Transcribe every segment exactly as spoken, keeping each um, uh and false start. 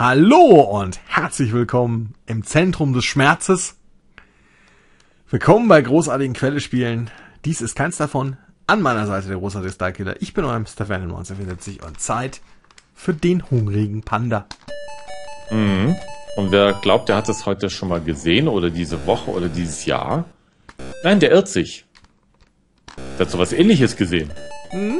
Hallo und herzlich willkommen im Zentrum des Schmerzes. Willkommen bei großartigen Quellespielen. Dies ist keins davon. An meiner Seite der großartige Starkiller. Ich bin euer Mister Van neunzehnhundertvierundsiebzig und Zeit für den hungrigen Panda. Mhm. Und wer glaubt, der hat das heute schon mal gesehen oder diese Woche oder dieses Jahr? Nein, der irrt sich. Der hat sowas Ähnliches gesehen. Mhm.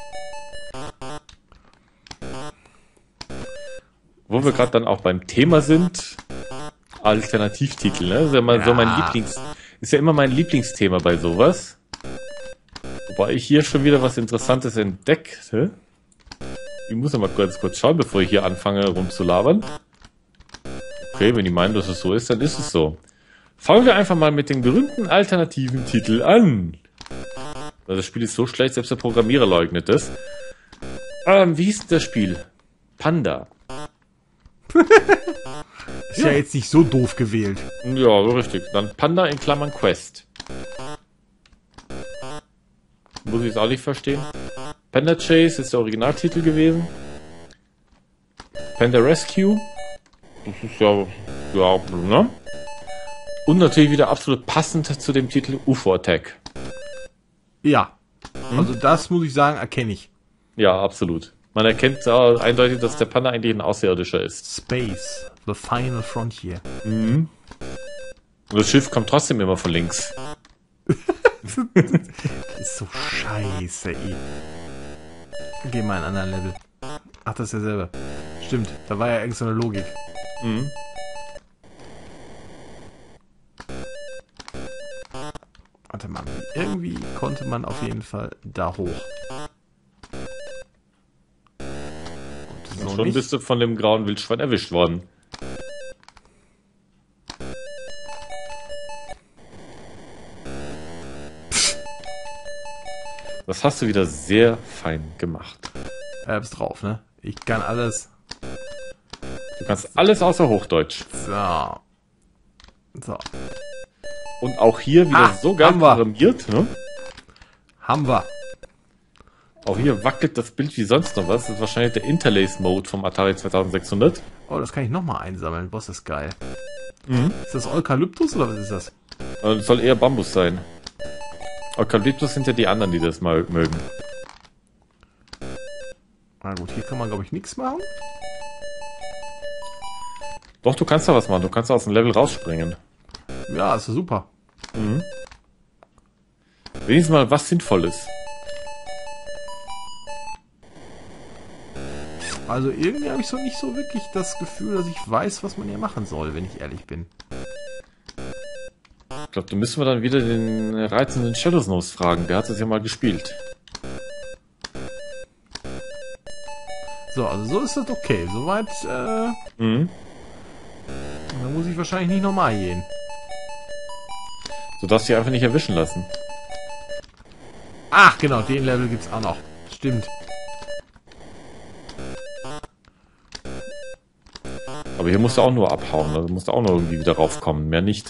Wo wir gerade dann auch beim Thema sind, Alternativtitel, ne? Das ist ja immer Ja. so mein Lieblings, ist ja immer mein Lieblingsthema bei sowas. Wobei ich hier schon wieder was Interessantes entdeckte. Ich muss ja mal kurz, kurz schauen, bevor ich hier anfange rumzulabern. Okay, wenn die meinen, dass es so ist, dann ist es so. Fangen wir einfach mal mit den berühmten alternativen Titel an. Das Spiel ist so schlecht, selbst der Programmierer leugnet es. Ähm, wie hieß denn das Spiel? Panda. Ist ja. ja jetzt nicht so doof gewählt. Ja, so richtig. Dann Panda in Klammern Quest. Muss ich es auch nicht verstehen. Panda Chase ist der Originaltitel gewesen. Panda Rescue. Das ist ja, ja, ne? Und natürlich wieder absolut passend zu dem Titel U F O Attack. Ja, also das muss ich sagen, erkenne ich. Ja, absolut. Man erkennt äh, eindeutig, dass der Panda eigentlich ein Außerirdischer ist. Space, the final frontier. Mhm. Und das Schiff kommt trotzdem immer von links. Das ist so scheiße, ey. Geh mal in einen anderen Level. Ach, das ist ja selber. Stimmt, da war ja irgend so eine Logik. Mhm. Warte mal, irgendwie konnte man auf jeden Fall da hoch. So Schon nicht. bist du von dem grauen Wildschwein erwischt worden. Das hast du wieder sehr fein gemacht. Er hab's drauf, ne? Ich kann alles. Du kannst alles außer Hochdeutsch. So. So. Und auch hier wieder Ah, so geil haben wir. programmiert. Ne? Haben wir. Auch hier wackelt das Bild wie sonst noch was. Das ist wahrscheinlich der Interlace-Mode vom Atari zweitausendsechshundert. Oh, das kann ich nochmal einsammeln. Boss ist geil. Mhm. Ist das Eukalyptus oder was ist das? Also das soll eher Bambus sein. Eukalyptus sind ja die anderen, die das mal mögen. Na gut, hier kann man glaube ich nichts machen. Doch, du kannst da was machen. Du kannst aus dem Level rausspringen. Ja, ist super. Mhm. Wenigstens mal was Sinnvolles. Also irgendwie habe ich so nicht so wirklich das Gefühl, dass ich weiß, was man hier machen soll, wenn ich ehrlich bin. Ich glaube, da müssen wir dann wieder den reizenden Shadows Nose fragen. Der hat das ja mal gespielt. So, also so ist das okay. Soweit, äh, Mhm. dann muss ich wahrscheinlich nicht nochmal gehen. Du darfst dich einfach nicht erwischen lassen. Ach, genau, den Level gibt's auch noch. Stimmt. Aber hier musst du auch nur abhauen. Also musst du auch nur irgendwie wieder raufkommen. Mehr nicht.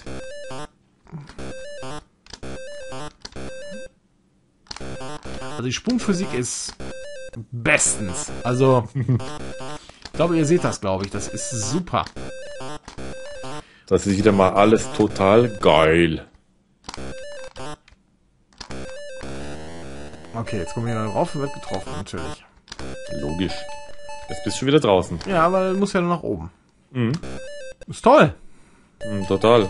Also die Sprungphysik ist bestens. Also, ich glaube, ihr seht das, glaube ich. Das ist super. Das ist wieder mal alles total geil. Okay, jetzt kommen wir wieder drauf und wird getroffen, natürlich. Logisch. Jetzt bist du schon wieder draußen. Ja, aber muss ja nur nach oben. Mhm. Ist toll. Mhm, total.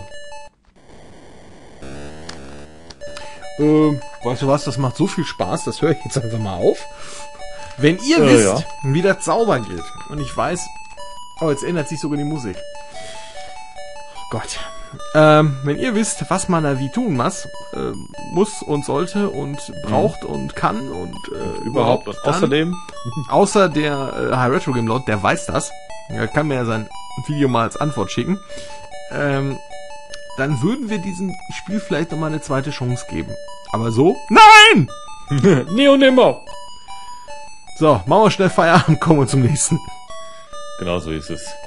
Ähm, weißt du was, das macht so viel Spaß, das höre ich jetzt einfach mal auf. Wenn ihr Ja, wisst, ja. wie der Zauber geht, und ich weiß, oh, jetzt ändert sich sogar die Musik. Oh Gott. Ähm, wenn ihr wisst, was man da wie tun muss, äh, muss und sollte und braucht und kann und äh, Überhaupt. Und dann, außerdem... außer der äh, High Retro Game Lord, der weiß das. Er kann mir ja sein Video mal als Antwort schicken. Ähm, dann würden wir diesem Spiel vielleicht nochmal eine zweite Chance geben. Aber so? Nein! Nie und nimmer. So, machen wir schnell Feierabend, kommen wir zum nächsten. Genau so ist es.